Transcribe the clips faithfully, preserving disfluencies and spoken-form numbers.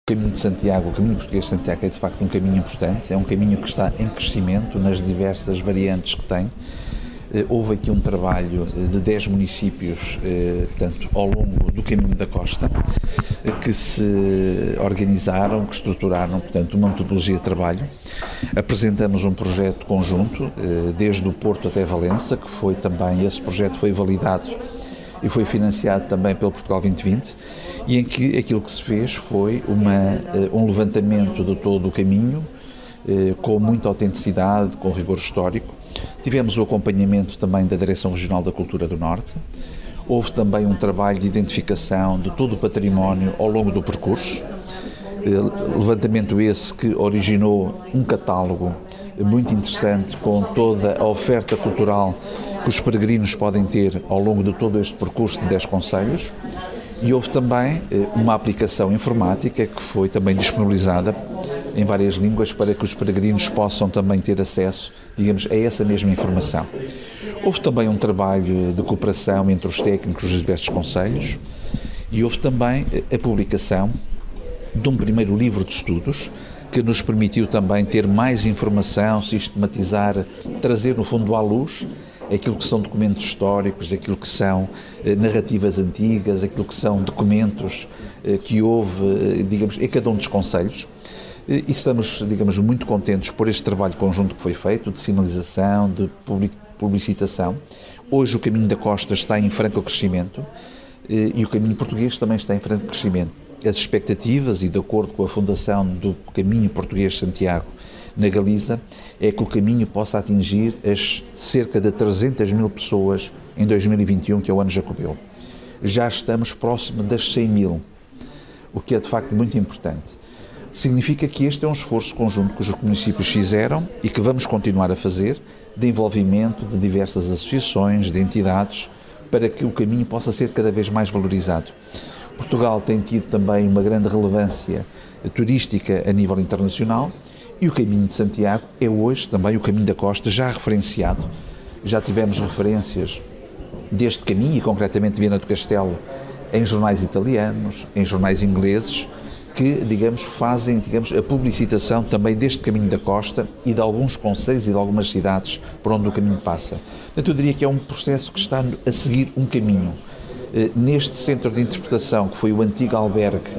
Caminho de Santiago, o Caminho Português de Santiago é de facto um caminho importante, é um caminho que está em crescimento nas diversas variantes que tem. Houve aqui um trabalho de dez municípios, portanto, ao longo do caminho da costa, que se organizaram, que estruturaram, portanto, uma metodologia de trabalho. Apresentamos um projeto conjunto, desde o Porto até Valença, que foi também, esse projeto foi validado e foi financiado também pelo Portugal vinte vinte, e em que aquilo que se fez foi uma, um levantamento de todo o caminho, com muita autenticidade, com rigor histórico. Tivemos o acompanhamento também da Direção Regional da Cultura do Norte. Houve também um trabalho de identificação de todo o património ao longo do percurso. Levantamento esse que originou um catálogo muito interessante com toda a oferta cultural que os peregrinos podem ter ao longo de todo este percurso de dez concelhos. E houve também uma aplicação informática que foi também disponibilizada em várias línguas para que os peregrinos possam também ter acesso, digamos, a essa mesma informação. Houve também um trabalho de cooperação entre os técnicos dos diversos concelhos e houve também a publicação de um primeiro livro de estudos que nos permitiu também ter mais informação, sistematizar, trazer no fundo à luz aquilo que são documentos históricos, aquilo que são eh, narrativas antigas, aquilo que são documentos eh, que houve, eh, digamos, em cada um dos concelhos. E estamos, digamos, muito contentes por este trabalho conjunto que foi feito, de sinalização, de publicitação. Hoje o Caminho da Costa está em franco crescimento e o Caminho Português também está em franco crescimento. As expectativas, e de acordo com a fundação do Caminho Português de Santiago na Galiza, é que o caminho possa atingir as cerca de trezentas mil pessoas em dois mil e vinte e um, que é o ano jacobeu. Já estamos próximo das cem mil, o que é de facto muito importante. Significa que este é um esforço conjunto que os municípios fizeram e que vamos continuar a fazer, de envolvimento de diversas associações, de entidades, para que o caminho possa ser cada vez mais valorizado. Portugal tem tido também uma grande relevância turística a nível internacional e o Caminho de Santiago é hoje também o Caminho da Costa já referenciado. Já tivemos referências deste caminho e concretamente de Viana do Castelo em jornais italianos, em jornais ingleses, que, digamos, fazem, digamos, a publicitação também deste Caminho da Costa e de alguns concelhos e de algumas cidades por onde o caminho passa. Portanto, eu diria que é um processo que está a seguir um caminho. Neste centro de interpretação, que foi o antigo albergue,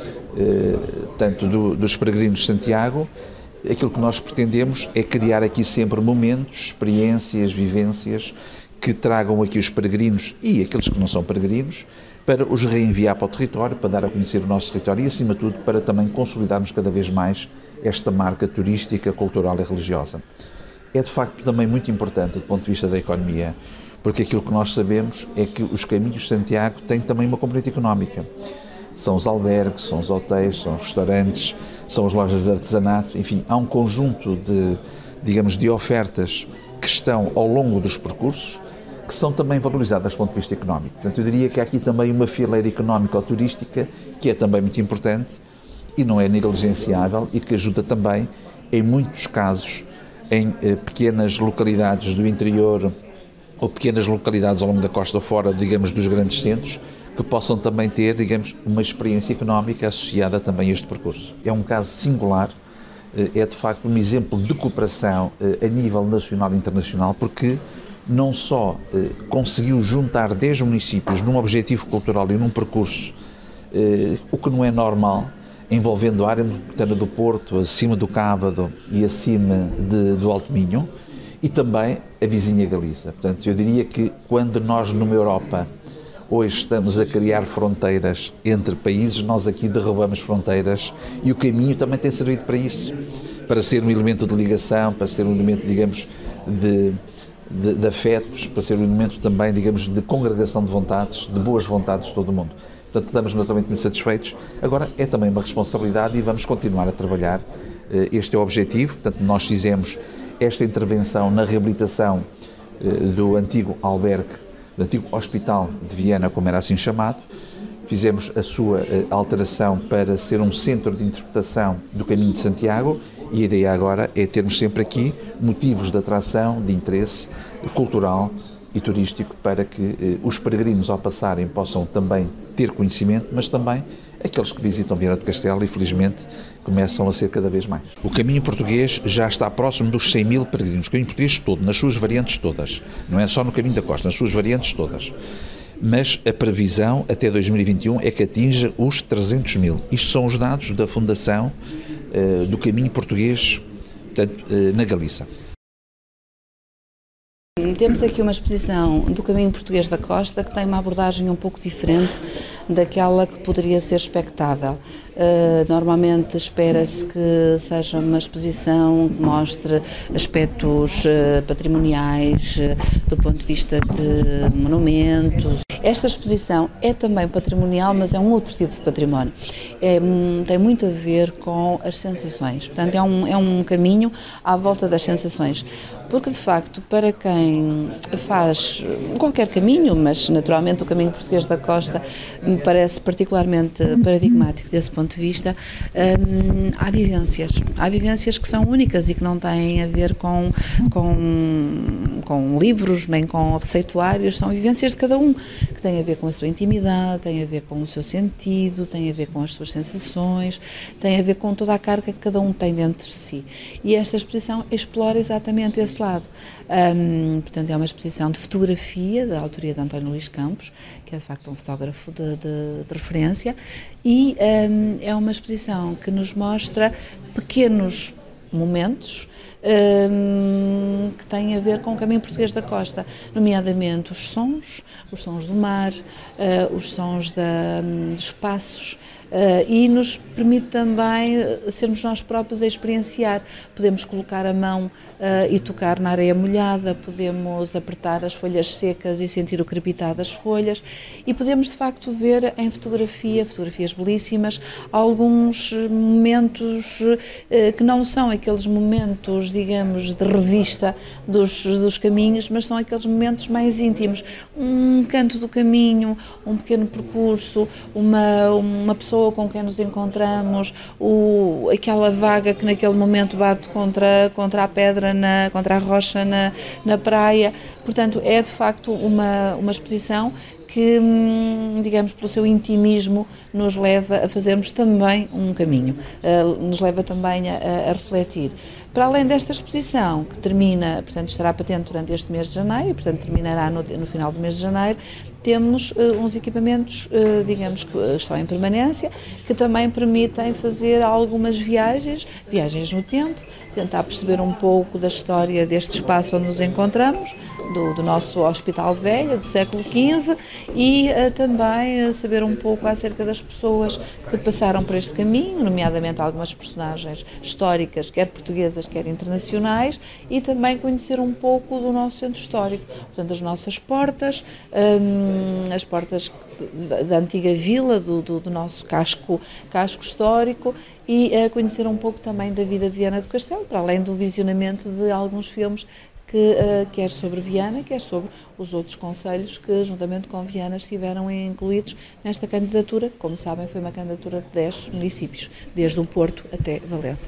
tanto do, dos peregrinos de Santiago, aquilo que nós pretendemos é criar aqui sempre momentos, experiências, vivências, que tragam aqui os peregrinos e aqueles que não são peregrinos, para os reenviar para o território, para dar a conhecer o nosso território e, acima de tudo, para também consolidarmos cada vez mais esta marca turística, cultural e religiosa. É, de facto, também muito importante do ponto de vista da economia, porque aquilo que nós sabemos é que os caminhos de Santiago têm também uma componente económica. São os albergues, são os hotéis, são os restaurantes, são as lojas de artesanato, enfim, há um conjunto de, digamos, de ofertas que estão ao longo dos percursos, que são também valorizadas do ponto de vista económico. Portanto, eu diria que há aqui também uma fileira económica ou turística que é também muito importante e não é negligenciável e que ajuda também, em muitos casos, em eh, pequenas localidades do interior ou pequenas localidades ao longo da costa fora, digamos, dos grandes centros, que possam também ter, digamos, uma experiência económica associada também a este percurso. É um caso singular, é de facto um exemplo de cooperação a nível nacional e internacional, porque não só eh, conseguiu juntar dez municípios num objetivo cultural e num percurso, eh, o que não é normal, envolvendo a área metropolitana do Porto, acima do Cávado e acima de, do Alto Minho, e também a vizinha Galiza. Portanto, eu diria que quando nós, numa Europa, hoje estamos a criar fronteiras entre países, nós aqui derrubamos fronteiras e o caminho também tem servido para isso, para ser um elemento de ligação, para ser um elemento, digamos, de... De, de afetos, para ser um elemento também, digamos, de congregação de vontades, de boas vontades de todo o mundo. Portanto, estamos naturalmente muito satisfeitos. Agora, é também uma responsabilidade e vamos continuar a trabalhar. Este é o objetivo. Portanto, nós fizemos esta intervenção na reabilitação do antigo albergue, do antigo hospital de Viana, como era assim chamado. Fizemos a sua alteração para ser um centro de interpretação do Caminho de Santiago e a ideia agora é termos sempre aqui motivos de atração, de interesse cultural e turístico para que eh, os peregrinos ao passarem possam também ter conhecimento, mas também aqueles que visitam Viana do Castelo, infelizmente, começam a ser cada vez mais. O caminho português já está próximo dos cem mil peregrinos, o caminho português todo, nas suas variantes todas, não é só no caminho da costa, nas suas variantes todas. Mas a previsão até dois mil e vinte e um é que atinja os trezentos mil. Isto são os dados da Fundação uh, do Caminho Português, portanto, uh, na Galiza. Temos aqui uma exposição do Caminho Português da Costa que tem uma abordagem um pouco diferente daquela que poderia ser expectável. Uh, normalmente espera-se que seja uma exposição que mostre aspectos uh, patrimoniais uh, do ponto de vista de monumentos. Esta exposição é também patrimonial, mas é um outro tipo de património. É, tem muito a ver com as sensações. Portanto, é um, é um caminho à volta das sensações. Porque, de facto, para quem faz qualquer caminho, mas naturalmente o Caminho Português da Costa me parece particularmente paradigmático desse ponto de vista, hum, há vivências. Há vivências que são únicas e que não têm a ver com, com, com livros, nem com receituários, são vivências de cada um, que têm a ver com a sua intimidade, têm a ver com o seu sentido, têm a ver com as suas sensações, têm a ver com toda a carga que cada um tem dentro de si. E esta exposição explora exatamente esse lado. Um, portanto, é uma exposição de fotografia, da autoria de António Luís Campos, que é de facto um fotógrafo de, de, de referência, e um, é uma exposição que nos mostra pequenos momentos um, que têm a ver com o Caminho Português da Costa, nomeadamente os sons, os sons do mar, uh, os sons da, um, dos passos, uh, e nos permite também sermos nós próprios a experienciar. Podemos colocar a mão uh, e tocar na areia molhada, podemos apertar as folhas secas e sentir o crepitar das folhas, e podemos de facto ver em fotografia, fotografias belíssimas, alguns momentos uh, que não são aqueles momentos, digamos, de revista dos, dos caminhos, mas são aqueles momentos mais íntimos. Um canto do caminho, um pequeno percurso, uma, uma pessoa com quem nos encontramos, o, aquela vaga que naquele momento bate contra, contra a pedra, na, contra a rocha na, na praia. Portanto, é de facto uma, uma exposição que, digamos, pelo seu intimismo, nos leva a fazermos também um caminho, uh, nos leva também a, a refletir. Para além desta exposição, que termina, portanto, estará patente durante este mês de janeiro, portanto, terminará no, no final do mês de janeiro, temos uh, uns equipamentos, uh, digamos, que estão em permanência, que também permitem fazer algumas viagens, viagens no tempo, tentar perceber um pouco da história deste espaço onde nos encontramos, do, do nosso Hospital de Velha, do século quinze, e uh, também uh, saber um pouco acerca das pessoas que passaram por este caminho, nomeadamente algumas personagens históricas, quer portuguesas, quer internacionais, e também conhecer um pouco do nosso centro histórico, portanto, as nossas portas, um, as portas da, da antiga vila, do, do, do nosso casco, casco histórico, e uh, conhecer um pouco também da vida de Viana do Castelo, para além do visionamento de alguns filmes que uh, quer sobre Viana, quer sobre os outros concelhos que, juntamente com Viana, estiveram incluídos nesta candidatura. Como sabem, foi uma candidatura de dez municípios, desde o Porto até Valença.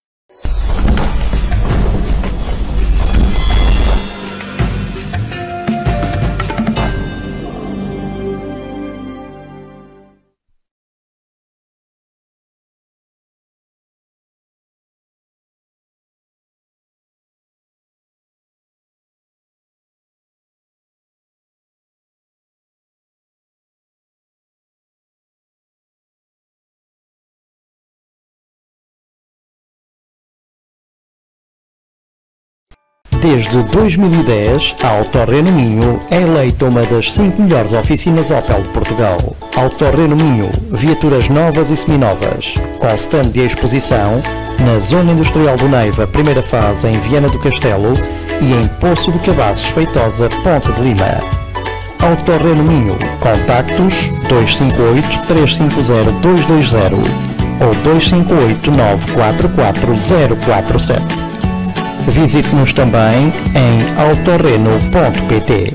Desde dois mil e dez, a Autorreno Minho é eleita uma das cinco melhores oficinas Opel de Portugal. Autorreno Minho, viaturas novas e seminovas, com stand de exposição na Zona Industrial do Neiva, primeira fase em Viana do Castelo e em Poço de Cavazos, Feitosa, Ponte de Lima. Autorreno Minho, contactos dois cinco oito, três cinco zero, dois dois zero ou dois cinco oito, nove quatro quatro, zero quatro sete. Visite-nos também em autorreno ponto pt.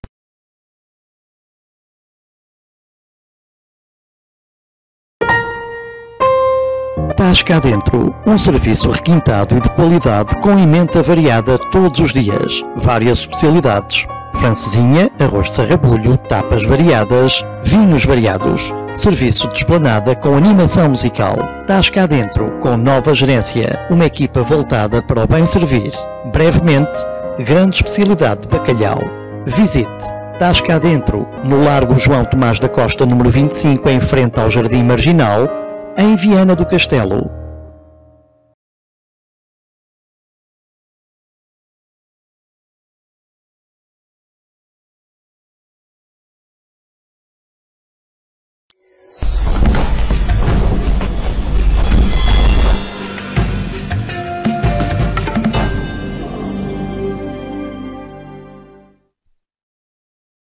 Tás Cá Dentro, um serviço requintado e de qualidade com emenda variada todos os dias, várias especialidades, francesinha, arroz de sarrabulho, tapas variadas, vinhos variados. Serviço de esplanada com animação musical. Tasca Adentro, com nova gerência. Uma equipa voltada para o bem servir. Brevemente, grande especialidade de bacalhau. Visite Tasca Adentro, no Largo João Tomás da Costa, número vinte e cinco, em frente ao Jardim Marginal, em Viana do Castelo.